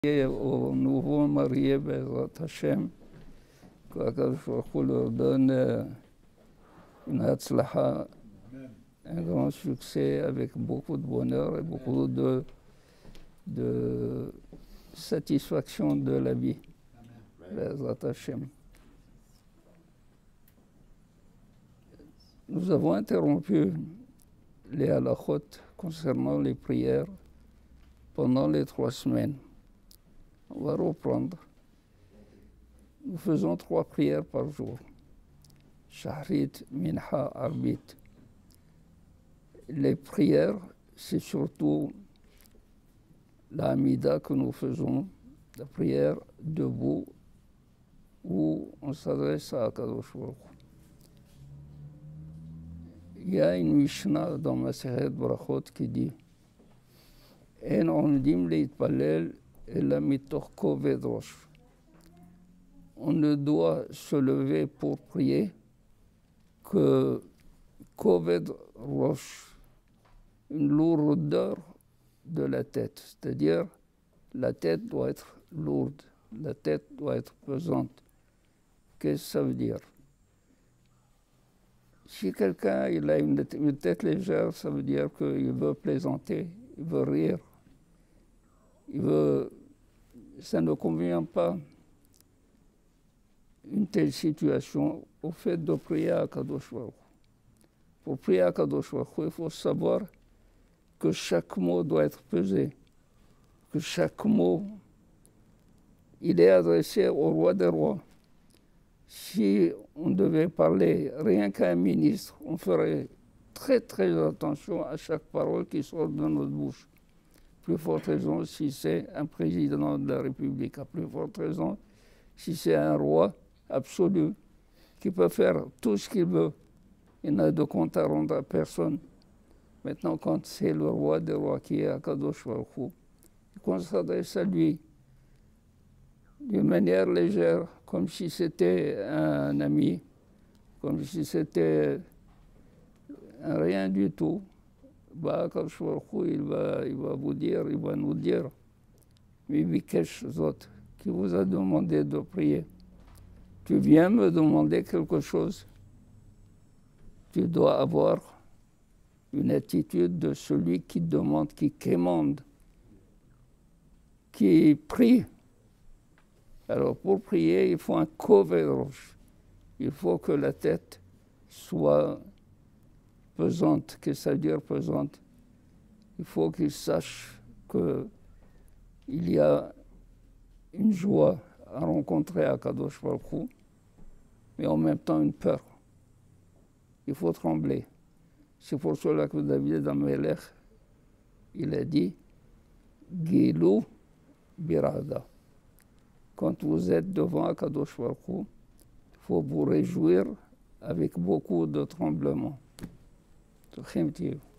Aux nouveaux mariés, Bezrat Hashem, qu'Akadosh Baruch Hu leur donne une hatzlacha, un grand succès avec beaucoup de bonheur et beaucoup de satisfaction de la vie. Bezrat Hashem. Nous avons interrompu les halachot concernant les prières pendant les 3 semaines. On va reprendre. Nous faisons 3 prières par jour. Shahrit, Minha, Arbit. Les prières, c'est surtout la Hamida que nous faisons, la prière debout, où on s'adresse à Akadosh Baruch Hu. Il y a une Mishnah dans Masechet Brachot qui dit En omdim leitpalel ela mitoch koved rosh. On ne doit se lever pour prier que koved rosh, une lourdeur de la tête, c'est-à-dire la tête doit être lourde, la tête doit être pesante. Qu'est-ce que ça veut dire? Si quelqu'un il a une tête légère, ça veut dire qu'il veut plaisanter, il veut rire, ça ne convient pas une telle situation au fait de prier à Kadosh Baruch Hu. Pour prier à Kadosh Baruch Hu, il faut savoir que chaque mot doit être pesé, que chaque mot il est adressé au roi des rois. Si on devait parler rien qu'à un ministre, on ferait très très attention à chaque parole qui sort de notre bouche. Plus forte raison si c'est un président de la République, à plus forte raison si c'est un roi absolu qui peut faire tout ce qu'il veut. Il n'a de compte à rendre à personne. Maintenant, quand c'est le roi des rois qui est Akadosh Baruch Hu, qu'on s'adresse à lui d'une manière légère, comme si c'était un ami, comme si c'était rien du tout. Bah, Akadosh Baruch Hu, il va vous dire, il va nous dire, mais Bikesh Zot, qui vous a demandé de prier. Tu viens me demander quelque chose. Tu dois avoir une attitude de celui qui demande, qui quémande, qui prie. Alors pour prier, il faut un koved rosh. Il faut que la tête soit pesante. Qu'est-ce que ça veut dire pesante? Il faut qu'il sache qu'il y a une joie à rencontrer Akadosh Baruch Hu, mais en même temps une peur. Il faut trembler. C'est pour cela que David Amelech, il a dit Gilou Birada. Quand vous êtes devant Akadosh Baruch Hu, il faut vous réjouir avec beaucoup de tremblements.